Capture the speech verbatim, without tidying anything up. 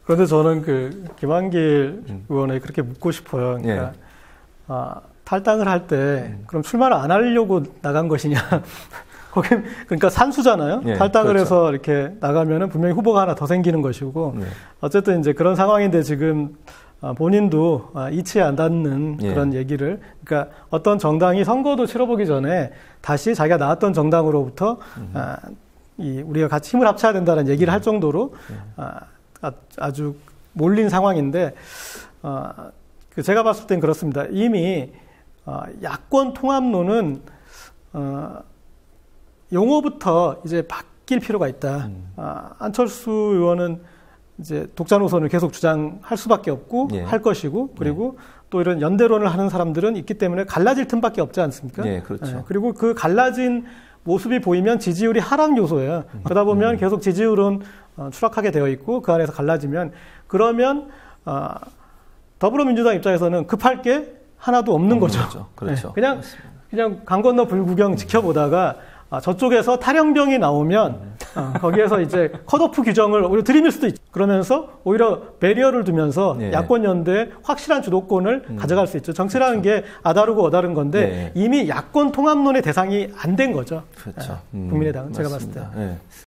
그런데 저는 그 김한길 음. 의원에 그렇게 묻고 싶어요. 그러니까 예. 아, 탈당을 할 때 그럼 출마를 안 하려고 나간 것이냐? 거기 그러니까 산수잖아요. 예, 탈당을 그렇죠. 해서 이렇게 나가면은 분명히 후보가 하나 더 생기는 것이고 네. 어쨌든 이제 그런 상황인데 지금 본인도 이치에 안 닿는 예. 그런 얘기를 그러니까 어떤 정당이 선거도 치러보기 전에 다시 자기가 나왔던 정당으로부터 아, 이 우리가 같이 힘을 합쳐야 된다는 얘기를 할 정도로 아, 아주 몰린 상황인데 어, 그 제가 봤을 땐 그렇습니다. 이미 어, 야권 통합론은 어, 용어부터 이제 바뀔 필요가 있다. 음. 어, 안철수 의원은 이제 독자 노선을 계속 주장할 수밖에 없고 예. 할 것이고 그리고 예. 또 이런 연대론을 하는 사람들은 있기 때문에 갈라질 틈밖에 없지 않습니까? 예, 그렇죠. 예, 그리고 그 갈라진 모습이 보이면 지지율이 하락 요소예요. 음. 그러다 보면 음. 계속 지지율은 어, 추락하게 되어 있고 그 안에서 갈라지면 그러면 어, 더불어민주당 입장에서는 급할 게 하나도 없는 거죠. 거죠. 그렇죠. 네, 그냥 그냥 강 건너 불구경 음. 지켜보다가 아, 저쪽에서 탈영병이 나오면 음. 어, 거기에서 이제 컷오프 규정을 오히려 들이밀 수도 있죠. 그러면서 오히려 배리어를 두면서 네. 야권 연대에 확실한 주도권을 음. 가져갈 수 있죠. 정치라는 그렇죠. 게 아다르고 어다른 건데 네. 이미 야권 통합론의 대상이 안 된 거죠. 그렇죠. 음. 국민의당은 음, 제가 봤을 때. 네.